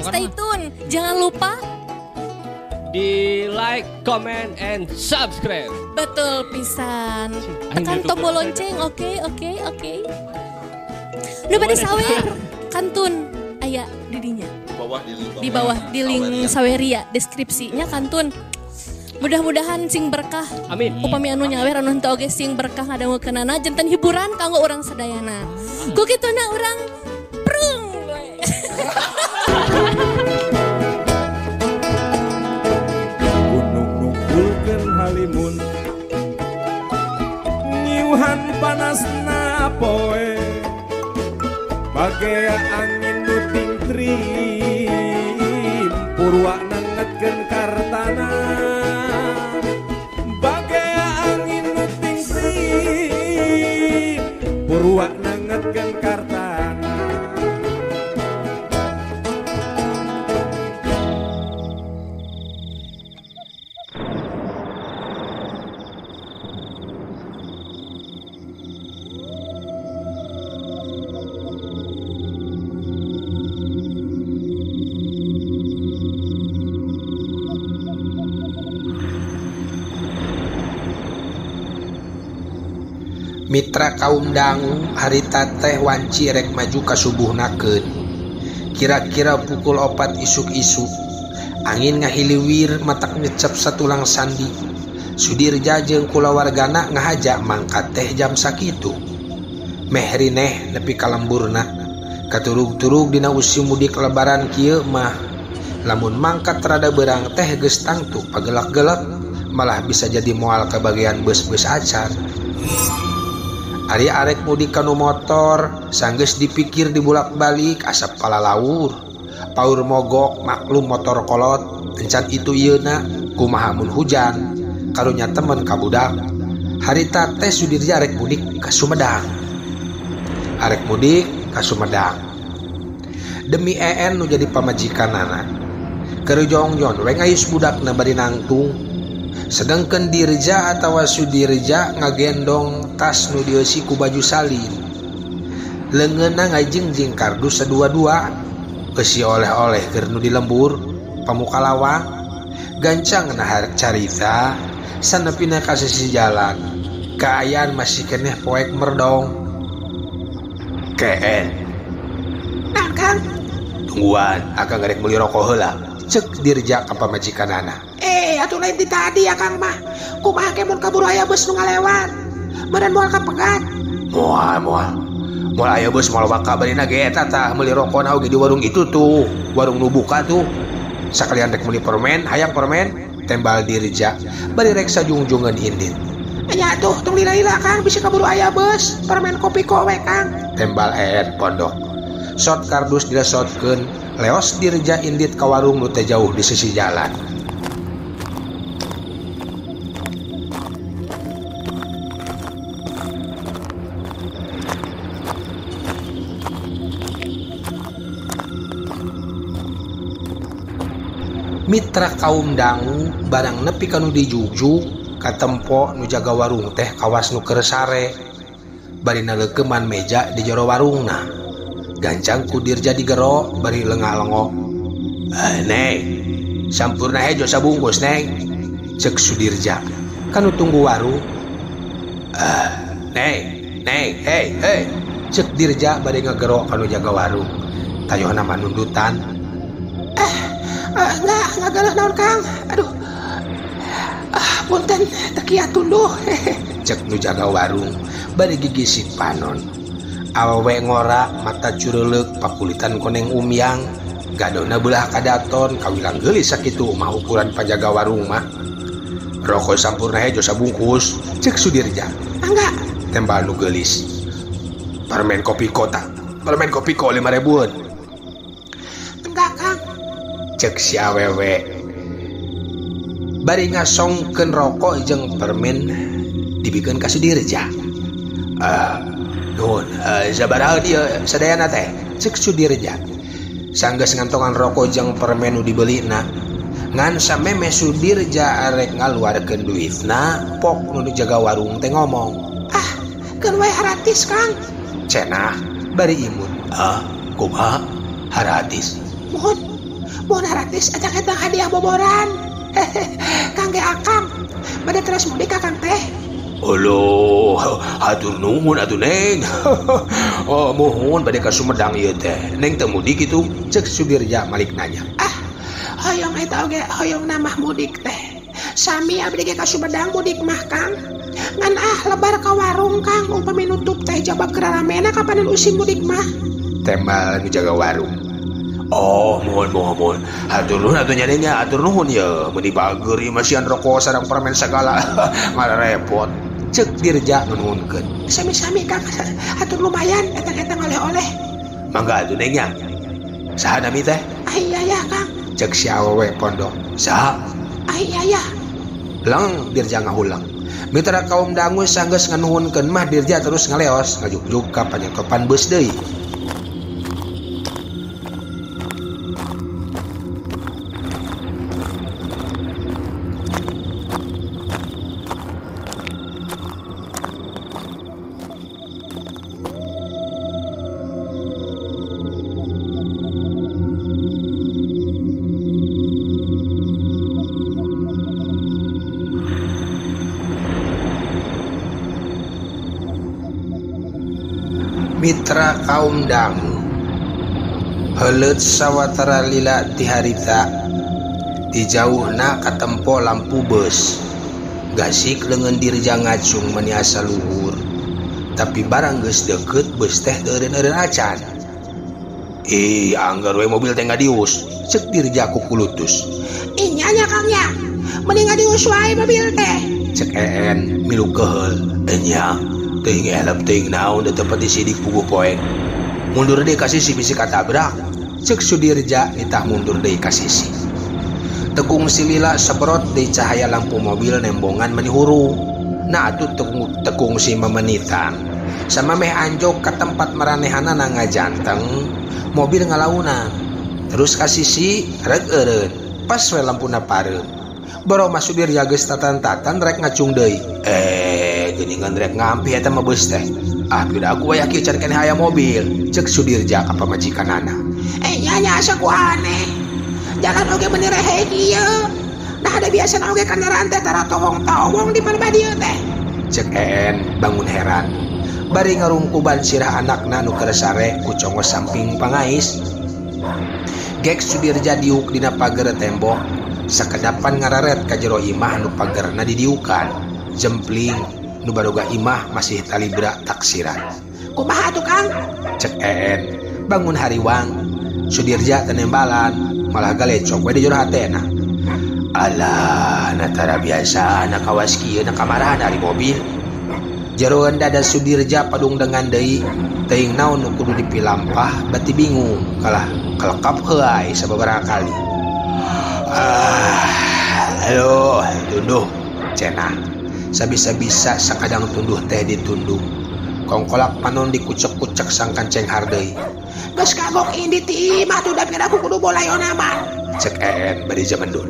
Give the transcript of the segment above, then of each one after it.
Stay tune. Jangan lupa di like, comment, and subscribe. betul pisan. Tekan tombol lonceng. Oke. Nu bade sawer kantun aya didinya. Di bawah di link Saweria deskripsinya kantun. Mudah-mudahan sing berkah. Amin. Upami anu nyawer anu henteu oge sing berkah ngadangukeunana janten hiburan kanggo urang sadayana. Ku kituna urang prung. Gunung nukulkeun halimun nyiuhan panasna poe bagea angin nu tingtrim purwa nangetkeun kartana bagea angin nu tingtrim purwa nangetkeun kartana. Mitra kaum dangu harita teh wanci rek maju kasubuhnakeun. Kira-kira pukul 4 isuk-isuk angin ngahiliwir matak ngecep satulang sandi. Sudirja jeung kulawargana ngahajak mangkat teh jam sakitu. Mehrineh nepi ka lemburna. Katurug-turug dina usi mudik lebaran kieu mah lamun mangkat rada beurang teh geus tangtu pagelak-gelak malah bisa jadi moal ka bagian beus-beus acar. Ari arek mudik kanu motor sanggeus dipikir dibulak-balik asap palalawur paur mogok maklum motor kolot encan itu ieuna kumaha mun hujan karunya temen ka budak harita teh Sudirja arek mudik ka Sumedang demi nu jadi pamajikanana keur jongjon we ngayus budakna bari nangtung. Sedangkan Dirja atau Sudirja ngagendong tas nu dieusi ku baju salin. Leungeunna ngajingjing kardus sadua-dua, eusi oleh-oleh keur nu di lembur, pamuka lawang, gancangna hareup carita, sanepina ka sisi jalan. Kaayaan masih keneh poek merdong. Keen. Nah, Kang. Tungguan, akang ngarek meuli rokok heula. Cek Dirja ka pamajikanana. Atuh lain ti tadi ya Kang mah. Kumaha ke mun kaburu aya beus nu ngalewat. Meureun moal ka pegat. Moal aya beus moal waka barina ge eta tah meuli rokona oge di warung itu tuh. Warung nu buka tuh. Sakalian rek meuli permen, hayang permen, tembal Dirja. Bari rek sajungjungeun indit. Anya tuh tong lila-lila Kang bisi kaburu aya beus. Permen kopi kowe Kang. Tembal pondok. Shot kardus dilesotkeun, leos Dirja indit ka warung nu teh jauh di sisi jalan. Mitra kaum dangu barang nepi kanu dijugjug katempo nu jaga warung teh kawas nu keur sare bari naleukeman meja di jero warungna gancang ku Dirja digero bari lengah-lengok. Neng sampurna hejo sabungkus neng cek Sudirja kanu tunggu warung. Neng hey cek Dirja bari ngagero kanu jaga warung tayohna mah nundutan. Enggak galah naon Kang. Aduh. Punten teu kieu tunduh. Cek nu jaga warung bari gigisin panon. Awewe ngora mata cureuleuk pakulitan koneng umyang. Gadona beulah kadaton kawilang geulis sakitu mah ukuran pajaga warung mah. Rokok sampurna hejo sabungkus cek Sudirja. Enggak. Tembal nu geulis. Permen kopi ko 5.000-an. Enggak Kang. Cek si awewe bari ngasongkeun rokok jeung permen dibikeun ka Sudirja. Nuhun, sabaraha dieu sadayana teh? Cek Sudirja. Sanggeus ngantongan rokok jeung permen nu dibelina. Ngan sameme Sudirja arek ngaluarkeun duitna, pok nu dijaga warung teh ngomong. Keun we haratis Kang. Cenah bari imut. Kumaha? Haratis. Mohon Mau naratis acak-acak hadiah boboran. Kangge akang. Bade terus mudik akang teh. Oloh, hatur nuhun atuh Neng. Oh, mohon bade ka Sumedang ieu teh. Neng teu mudik kitu? Cek Sudirja malik nanya. Hoyong eta oge hoyong namah mudik teh. Sami abdi ge ka Sumedang mudik mah Kang. Ngan lebar ka warung Kang upami nutup teh jabab keraramena kapanen usim mudik mah. Tembal nu jaga warung. Oh, mohon. Hatur nuhun atuh nya Neng ya, hatur nuhun ya. Mun dibager ieu masihan rokok sareng permen sagala. Ngarepot. Cek Dirja nuhunkeun. Sami-sami Kang. Hatur lumayan eta-eta oleh-oleh. Mangga atuh Neng nya. Saha nami teh? Iya Kang. Cek si awewe pondok. Saha? Iya. Lang Dirja ngahulang. Mitra kaum dangu sanggeus nganuhunkeun mah Dirja terus ngaleos ngajuk-juk ka panyotopan beus deui. Mitra kaum dangu heuleut sawatara lila ti harita di jauhna katempo lampu beus gasik leungeun Dirja ngacung meni asa luhur tapi barang geus deukeut beus teh teu eureun-eureun acan. Anggar we mobil teh ngadius cek Dirja ku kulutus. Nya Kang nya mending ngadius wae mobil teh cek EN milu keheul. Nya teuing elep teuing naon teu tepet sidik puguh poek. Mundur deui ka sisi bisi katabrak. Cek Sudirja nitah mundur deui ka sisi. Tegung si lila seberot deui cahaya lampu mobil nembongan meni huru. Nah atuh tegung si memenitan. Samameh anjog ka tempat maranehanana ngajanteng, mobil ngalaunan. Terus ka sisi reg eureun, pas we lampuna pareum. Boro mah Sudirja geus tatan-tatan rek ngacung deui. Geuningan rek ngampi eta mah beus teh. Bida aku aya kieu can keneh aya mobil. Cek Sudirja ka pamajikanana. Nya asa ku aneh. Jalan oge bener rehe kieu. Nah ada biasa oge kendaraan teh tara towong-towong di parba dieu teh. Cek EN bangun heran. Bari ngarungkuban sirah anakna nu keur sare ku congos samping pangais. Gek Sudirja diuk dina pager tembok. Sakedapan ngararet ka jero imah nu pagerna didiukan. Jempling nu badoga imah masih talibra taksiran. Kumaha atuh Kang? Cek EN bangun hariwang. Sudirja tenembalan malah galecok we di jero hatena. Alah natara biasa na kawas kieu na kamarahan ari mobil. Jeroan dada Sudirja padung dengan deui teuing naon nu kudu dipilampah bati bingung kalah kelekap heuai sababaraha kali. Aduh tunduh cenah. Sabisa-bisa sakadang tunduh teh ditundung. Kongkolak panon dikucek-kucek sang kanceng hardei. Geus kagok indi ti imah tuh dapir aku kudu bolayona mah. Cek EN bari jamendun.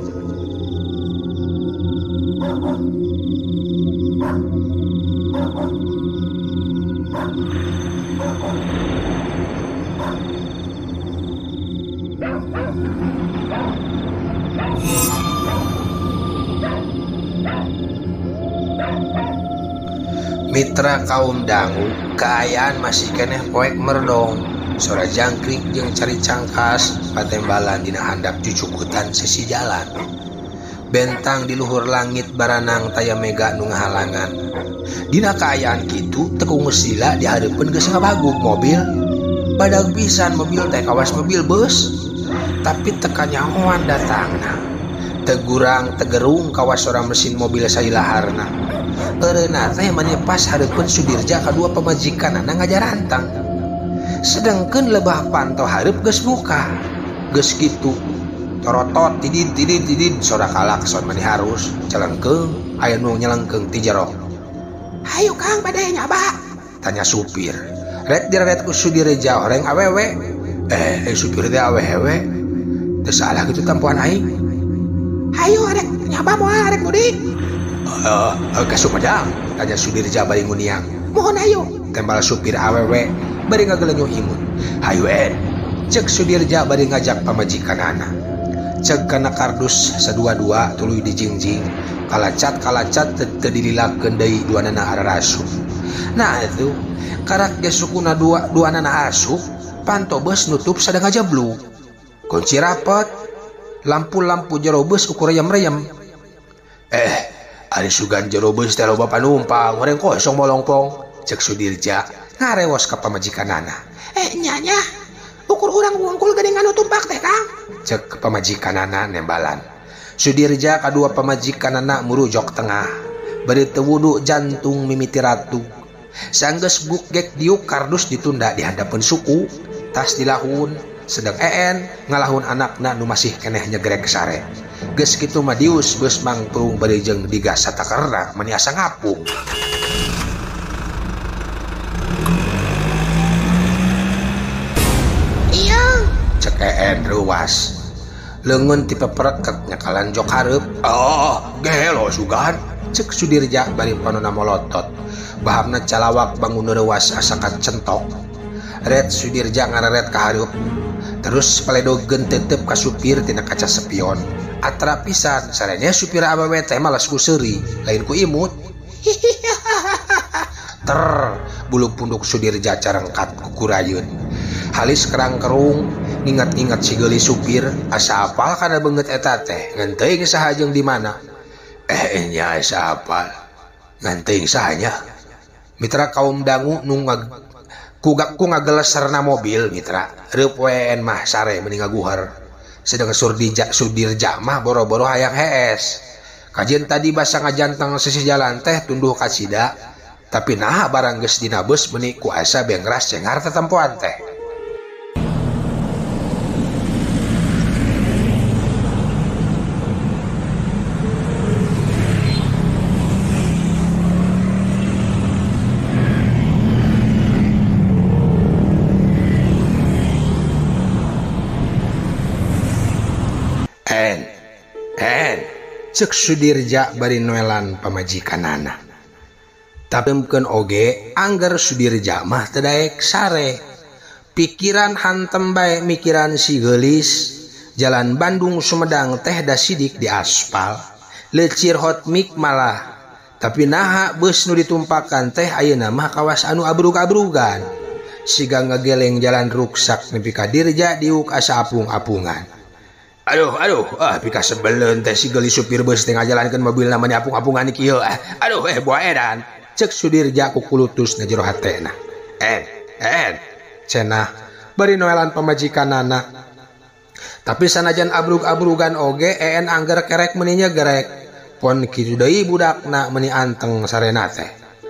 Mitra kaum dangu, kaayaan masih keneh poek merdong. Sora jangkrik jeung cari cangkas patembalan dina handap cucukutan sesi jalan. Bentang di luhur langit baranang taya mega nu ngahalangan. Dina kaayaan kitu tekung sila dihareupeun geus ngabaguk mobil. Badag pisan mobil teh kawas mobil bus. Tapi teka nyahoan datangna. Tegurang tegerung kawas orang mesin mobil sailaharna. Eureuna teh manepas hareupeun Sudirja kadua pamajikanana ngajarantang. Sedengkeun lebah panto hareup geus buka. Geus kitu torotot tidid sora kalakson mani harus celengkeung aya nu nyelengkeung ti jero. Hayu Kang bade nyaba. Tanya supir. Ret direret ku Sudirja horeng awewe. Supir teh awewe. Teu salah kitu tampoan aing. Hayu arek nyaba moal arek mudik. Ke Sumedang, tanya Sudirja bari nguniang. Mohon hayu. Tembal supir awewe bari ngagelenyuh imun. Hayu cek Sudirja bari ngajak pamajikanana. cek kana kardus sadua-dua tuluy dijingjing kalacat teu dililakeun deui duanana ararasup. Nah itu karak ge sukuna duanana asup pantobes nutup sadang ajabluk kunci rapet lampu jero beus ukur reyem-reyem. Ari sugan jero beus teh loba panumpang horeng kosong molongpong cek Sudirja ngarewos ka pamajikanana. Nyanya ukur urang wungkul gede nganu tumpak teh Kang, cek pamajikanana nembalan. Sudirja kadua pamajikanana murujok tengah bari teu wudu jantung mimiti ratu. Sanggeus gugek diuk kardus ditunda di handapeun suku tas dilahun sedang ngalahun anakna nu masih keneh nyegrek sare. Geus kitu mah dius beus mangtung bari jeung digas satakerna meni asa ngapung. Iya cek ruas leungeun ti peperekek nyakalan jok hareup. Gelo sugan cek Sudirja bari panonna molotot bahamna calawak bangun reuas asakan centok. Red Sudirja ngareret ka hareup terus paledogeun tetep ka supir tina kaca spion. Atra pisan sarenya supir awewe teh malas ku seuri lain ku imut. Bulu punduk Sudirja carengkat ku kurayun. Halis kerang kerung ingat-ingat si geulis supir asa apal kana beungeut eta teh ngan teuing saha jeung di mana. Nya asa apal ngan teuing sahanya. Mitra kaum dangu nu ku ngagelesarna mobil mitra reup wen mah sare meni ngaguhar. Sedang Sudirja mah boro-boro hayang hees. Kajian tadi basa ngajanteng sisi jalan teh tunduh kasida tapi nah barang geus dina beus meni ku asa bengras cengar tetempoan teh. Cek Sudirja bari noelan pamajikanana. Tapemkeun oge angger Sudirja mah teu daek sare. Pikiran hantem bae mikiran si geulis. Jalan Bandung Sumedang teh da sidik di aspal. Lecir hot mic malah. Tapi naha beus nu ditumpakan teh ayeuna mah kawas anu abrug-abrugan. Siga ngageleng jalan ruksak nepi ka Dirja diuk asa apung-apungan. Aduh, pika sebelen teh si geulis supir beus teh ngajalankeun mobil namanya apung-apungan kieu. Buah edan. Cek Sudirja ku kulutus na jero hatena. Cenah bari noelan pamajikanana. Tapi sanajan abrug-abrugan oge angger kerek meuni nyegrek. Pon kitu deui budakna meuni anteng sarena teh.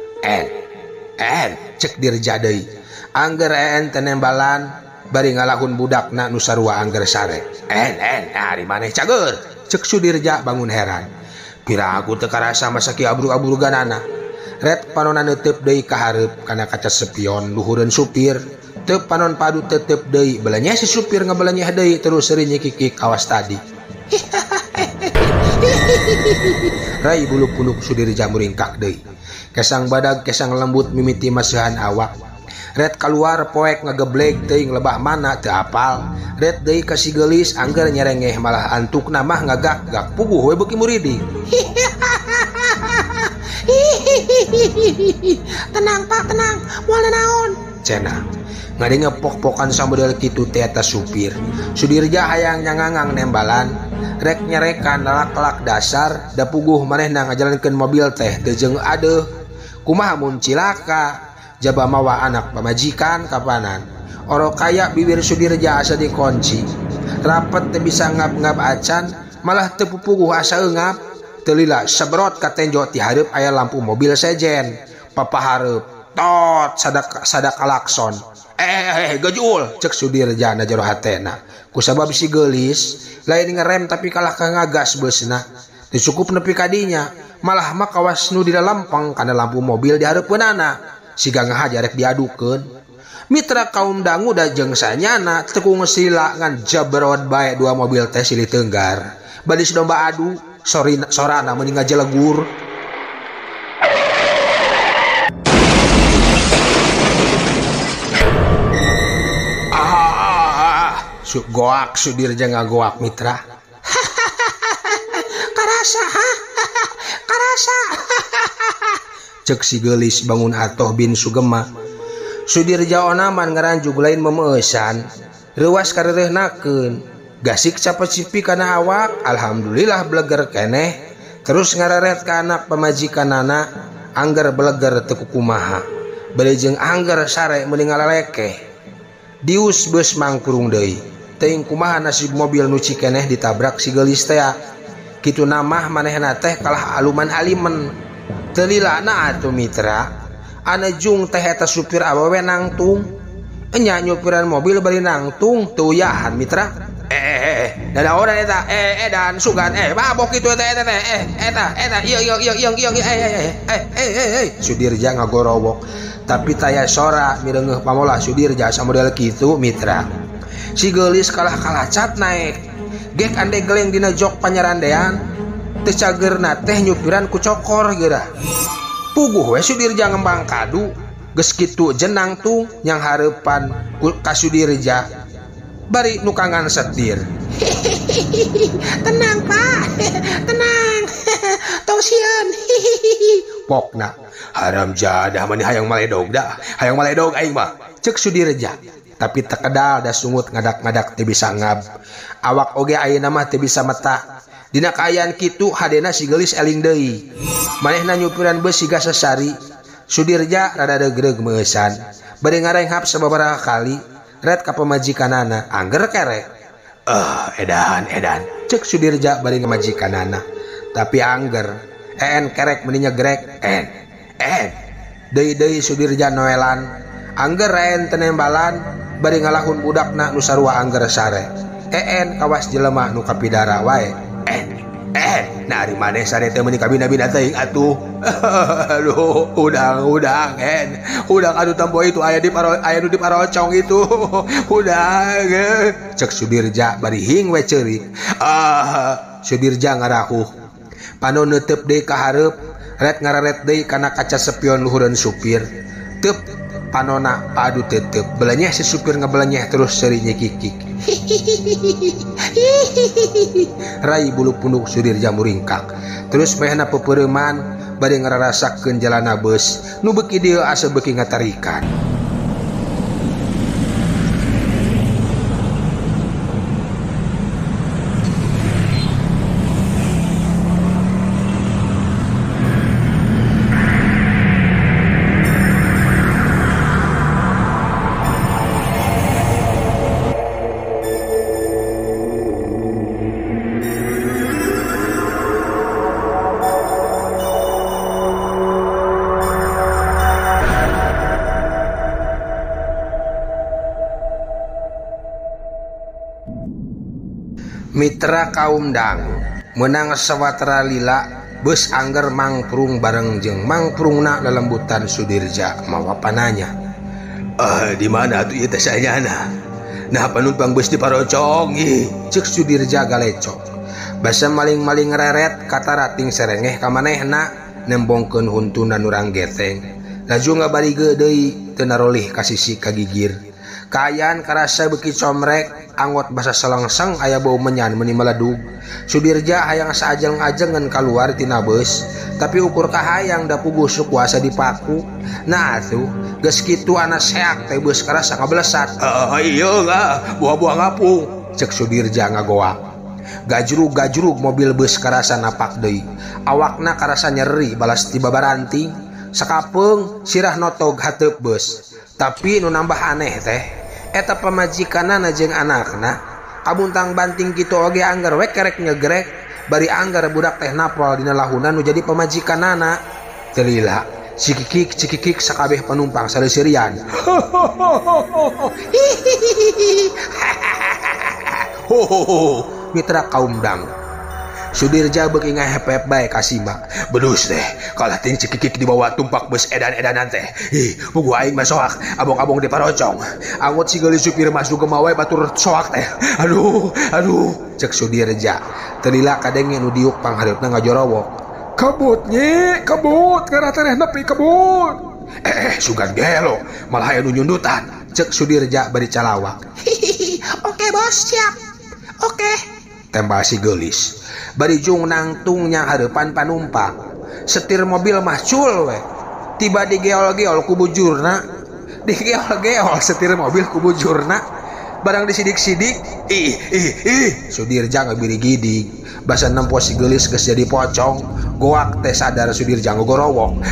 Cek Dirja deui. Angger teh nembalan bari ngalahun budakna nu sarua angger sare. Ari maneh cager cek Sudirja bangun heran. Piragu teu karasa masaki abrug-abruganana. Red panonna neuteup deui ka hareup kana kaca spion luhureun supir. Teu panon padu tetep deui belanya si supir ngabelanyeh deui terus seueur nyikik awas tadi. Rai bulu punduk Sudirja muringkak deui. Kesang badag kesang lembut mimiti maseuhan awak. Red keluar poek ngageblek teuing lebah mana teu apal. Red deui ka si geulis angger nyerengeh malah antukna mah ngagak-gak puguh we beuki muriding. Tenang Pak, tenang. Moal naon? Cenah ngadenge pok-pokan samodel kitu teh eta supir. Sudirja hayang nyangangang nembalan. Rek nyerekan lalak-lak dasar da puguh manehna ngajalankeun mobil teh teu jeung adeuh. Kumaha mun cilaka? Jaba mawa anak pamajikan kapanan. Oro kaya bibir Sudirja asa dikunci. Rapet teu bisa ngap-ngap acan, malah teu pupuguh asa eungap. Teu lila sebrot ka tenjo ti hareup aya lampu mobil sejen. Papa hareup tot sadak klakson. Gejul cek Sudirja na jero hatena. Kusabab si geulis lain ngerem tapi kalah ka ngagas beusna. Teu cukup nepi ka dinya, malah mah kawas nu di lempeng kana lampu mobil di hareupeunana. Siga ngahaja rek diadukeun. Mitra kaum dangu da jeung sanyana teu ku ngesila ngan jabrod bae dua mobil teh silih teunggar. Badi domba adu sorana meuni ngajelegur. Goak Sudirja ngagoak mitra. biasa. Cek si gelis bangun atoh bin Sugema. Sudirja onaman ngaranjug lain memeesan. Rewas kareureunnakeun. Gasik capecipi kana awak, alhamdulillah bleger keneh. Terus ngararet ka anak pamajikanana, angger bleger teu kumaha. Bari jeung angger sare meuni ngalalekeh. Dius beus mangkurung deui. Teuing kumaha nasib mobil nu cikeneh ditabrak si gelis teh. Kitu namah manehna teh kalah aluman alimen. Teu lilana atuh mitra. Anu jung teh eta supir awewe nangtung. Enya nyupiran mobil bari nangtung teu yahan mitra. Dadaonan eta dan sugan babok kitu eta Sudirja ngagorowok. Tapi taya sora mireungeuh pamola Sudirja samodel kitu mitra. Si geulis kalah-kalacat naik. Gek ande geleng dina jok panyarandean. Teu cageurna teh nyupiran ku cokor geura. Puguh we Sudirja ngembang kadu. Geus kitu jenang tung yang hareupan ka Sudirja. Bari nukangan setir. Tenang Pak, tenang. Tausian. Pokna haram jadah mani hayang maledog dah. Hayang maledog aing mah. Cek Sudirja. Tapi tekedal da sungut ngadak-ngadak teu bisa ngab. Awak oge ayeuna mah teu bisa meta. Dina kaayaan kitu hadena si geulis eling deui. Manehna nyupiran beus siga sasari. Sudirja rada degreg meusan. Bari ngarenghap sababaraha kali. Red ka pamajikanana angger kerek. Edan cek Sudirja bari ngamajikanana. Tapi angger kerek meuni nyegrek deui Sudirja noelan. Angger teu nembalan bari ngalahun budakna nu sarua angger sare. Kawas jelema nu kapidara wae. Nari maneh sare teh meuni kabina-bina teuing atuh. Aduh, udang anu tambo itu aya nu di parocong itu. Udang. Cek Sudirja bari hing we ceurik. Sudirja ngarahuh. Pano neuteep deui ka hareup, ret ngararet deui kana kaca spion luhureun supir. Teup panona padu tetep. Belenyeh si supir ngebelenyeh terus seuri nyekikik. Rai bulu punduk Sudirja muringkak. Terus mehna pepeureman bari ngararasakeun jalana beus nu beuki dieu asa beuki ngatarikan. Mitra kaum dangu menang sawatara lila beus angger mangprung bareng jeung mangprungna lelembutan Sudirja mawa pananya. Di mana atuh ieu teh sayana? Nah penumpang beus diparocong cek Sudirja galecok. Basa maling-maling reret kata rating serengeh ka manehna nembongkeun huntuna nu ranggeteng. Laju ngabarige deui teu narolih ka sisi kagigir. Kaayaan karasa beuki comrek anggot basa selengseng aya bau menyan meuni meledug. Sudirja hayang saajeng-ajengan keluar tina beus, tapi ukur kahayang da puguh sukuasa dipaku. Nah atuh geus kitu ana seak teh beus karasa ngablesat. Ieu buah-buah ngapung cek Sudirja ngagoak. Gajrug-gajrug mobil beus karasa napak deui. Awakna karasa nyeri balas ti babaranting. Sakapeung sirah notog hateup beus. Tapi nu nambah aneh teh eta pamajikanana jeung anakna kabuntang banting kitu oge angger we kerek nyegrek bari angger budak teh napol dina lahunan nu jadi pamajikanana. Teu lila cikikik sakabeh penumpang sareusirian. Mitra kaum dangu. Sudirja beuki ngahepep bae ka Sima. Bedus teh kalah ting cikikik di bawah tumpak beus edan-edanan teh. Puguh aing mah soak abong-abong di parocong. Anggot si geulis supir masuk ke mawe batur soak teh. Aduh cek Sudirja. Teu lila kadenge nu diuk panghareupna ngajorowok. Kebut gara teh nepi kebut. Sugan gelo malah aya nu nyundutan cek Sudirja bari calawak. Oke bos, siap. Oke. Tembal si geulis. Bari jung nangtung nya hareupan panumpang. setir mobil mahcul we. Tiba digeol-geol ku bujurna. Digeol-geol setir mobil ku bujurna. Barang disidik-sidik, Sudirja ngebiri gidig. Basa nempo si geulis geus jadi pocong. Goak teh sadar Sudirja ngogorowok.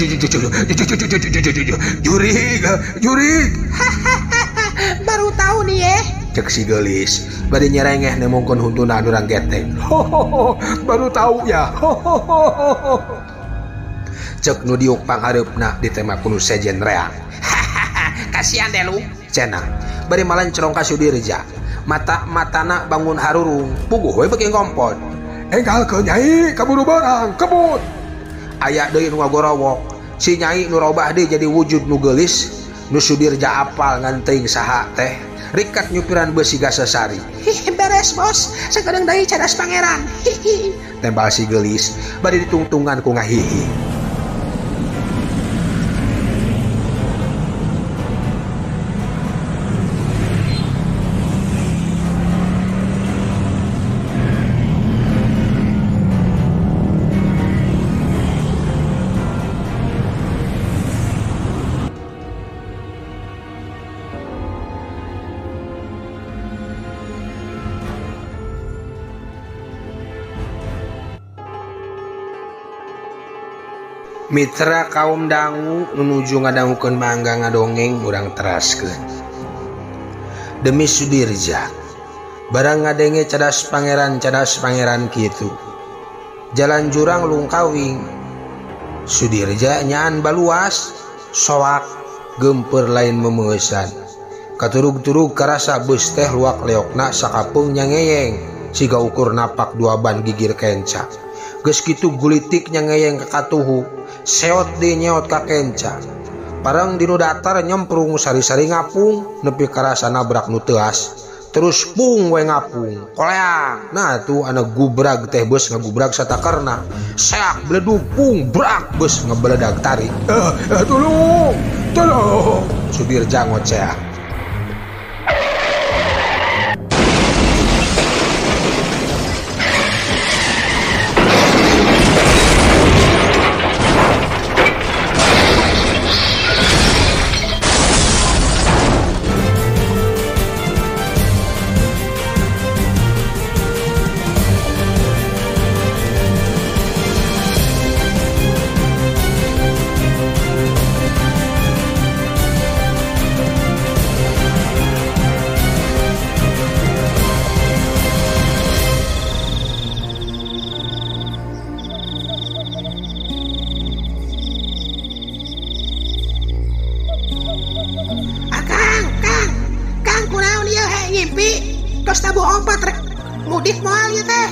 Jurig. Baru tahu nih ya. Cek si geulis, bari nyerengeh nemongkeun huntuna anu urang geteng. Baru tahu ya. Cek nu diuk panghareupna ditembak ku nu sejen reang. Kasihan deh lu. Cenah, bari malencerong ka Sudirja. Matana bangun harurung, puguh we beuki ngompot. Enggalkeun Nyai, kaburu barang, kebut. Aya deui nu ngagorowok. Si Nyai nu robah deui jadi wujud nu geulis. Nu Sudirja apal ngan teuing saha teh. Rikat nyupiran besi gasesari. Beres bos, sakedeung deui cadas pangeran. Tembal si geulis, bari ditungtungan ku ngahihi. Mitra kaum dangu nunuju ngadangukeun mangga ngadongeng urang teraskeun. Demi Sudirja, barang ngadenge cadas pangeran kitu. Jalan jurang lungkawing. Sudirja nyaan baluas, soak gempeur lain memeusan. Katurug-turug karasa beus teh luak leokna sakapeung nyangeyeng, siga ukur napak 2 ban gigir kenca. Geus kitu gulitik nyangeyeng ka katuhu. Seot di nyeot ka kenca. Parang dinu datar nyemprung sari-sari ngapung nepi karasa nabrak nu teuas. Terus pung we ngapung. Koleang. Nah tuh anu gubrag teh beus ngagubrag satakarna. Seak bledug pung brak beus ngebeledag tarik. Tolong. Sudirja ngoceh. Tos tabuh opat rek mudik moal ieu teh.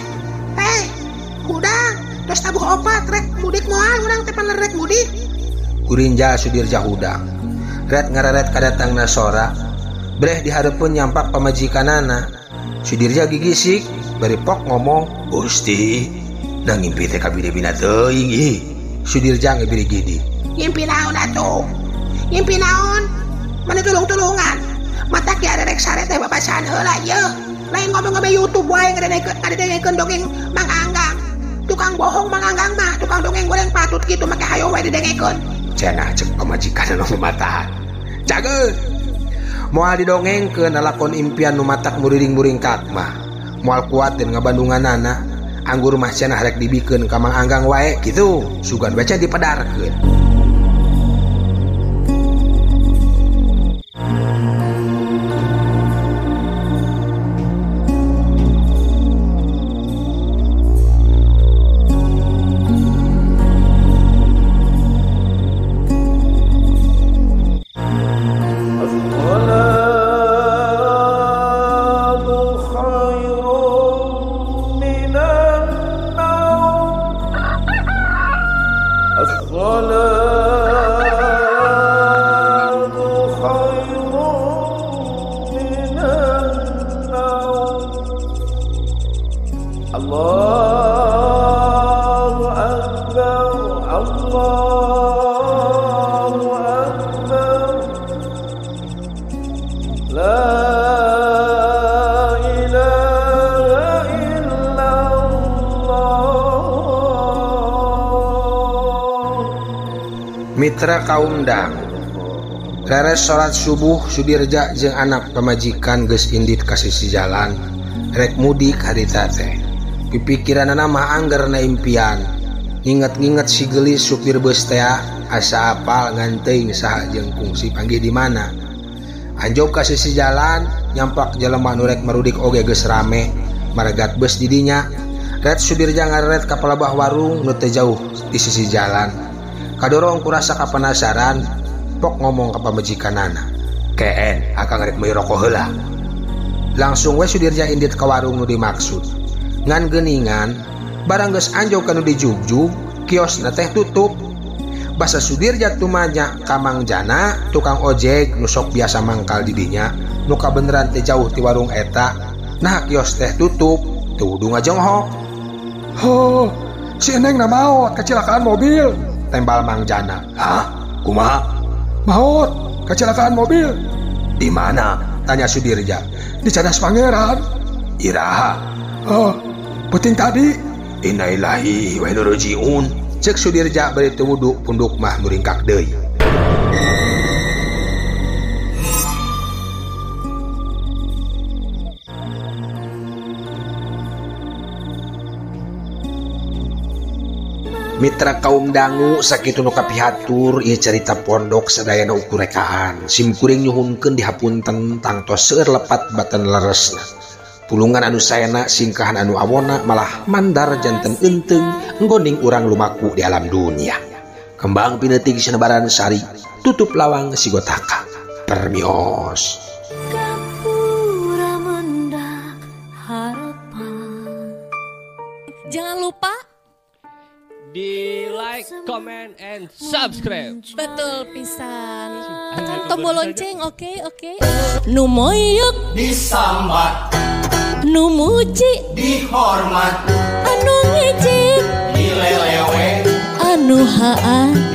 Hudang, tos tabuh opat rek mudik moal urang teh panerek mudik. Kurinja Sudirja hudang. Ret ngararet kadatangna sora. Breh dihareupeun nyampak pamajikanana. Sudirja gigisik bari pok ngomong, "Gusti, da ngimpi teh kabide-bina teuing ieu." Sudirja ngebiri gidi. Ngimpi naon atuh? Ngimpi naon? Mana tulung-tulungan. Matak ya rek sare teh babasaan heula ieu. Lain ngomong-ngomong YouTube wae ngadengekeun dongeng Mang Anggang. Tukang bohong Mang Anggang mah, tukang dongeng goreng patut kitu make hayo wae didengekeun. Cenah cek pamajikan anu matahan. Cageun. Moal didongengkeun lalakon impian nu matak muring-muring kakmah. Moal kuat dan ngabandunganana, anggur mah cenah rek dibikeun ka Mang Anggang wae kitu, sugan baca dipedarkeun. الصلاة Mitra kaum dangu reres salat subuh Sudirja jeung anak pamajikan geus indit ka sisi jalan rek mudik harita teh pipikiranna mah anggerna impian nginget-nginget si gelis supir bus teh asa apal nganteuing saha jeung kungsi panggih di mana anjog ka sisi jalan nyampak jelema nu rek marudik oge geus rame maregat bus di dinya ret Sudirja ngareret ka palebah warung nu teu jauh di sisi jalan kadorong kurasa kapenasaran pok ngomong ka pamajikanana keen akang rek meuli rokok heula langsung we Sudirja indit ka warung nu dimaksud ngan geuningan barang geus anjog ka nu dijugjug kiosna teh tutup basa Sudirja tumanya ka Mang Jana tukang ojek nu sok biasa mangkal di dinya nu kabeneran teh jauh ti warung eta nah kios teh tutup teu kudu ngajonghok ho si Eneng na maot kecelakaan mobil tembal Mang Jana. Hah? Kumaha? Maut, kecelakaan mobil. Di mana? Tanya Sudirja. Di Cadas Pangeran. Iraha? Oh, puting tadi. Innalillahi wa inna ilaihi rajiun. Cek Sudirja bari teu wudu punduk mah nuringkak deui. Mitra kaum dangu sakitu nu kapihatur ieu carita pondok sadayana ukurekaan simkuring nyuhunkeun dihapunten tangtos seueur lepat baten leresna pulungan anu saena singkahan anu awona malah mandar janten enteung nggoning urang lumaku di alam dunia kembang pineuting sinebaran sari tutup lawang sigotaka permios jangan lupa di like, comment, and subscribe. Betul pisan. Tekan tombol lonceng, oke. Nu moyok disambat, nu muji dihormat, anu ngijik dilelewe, anu haan